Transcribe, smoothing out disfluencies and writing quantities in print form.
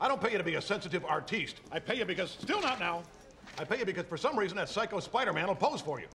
I don't pay you to be a sensitive artiste. I pay you because... Still not now. I pay you because for some reason that psycho Spider-Man will pose for you.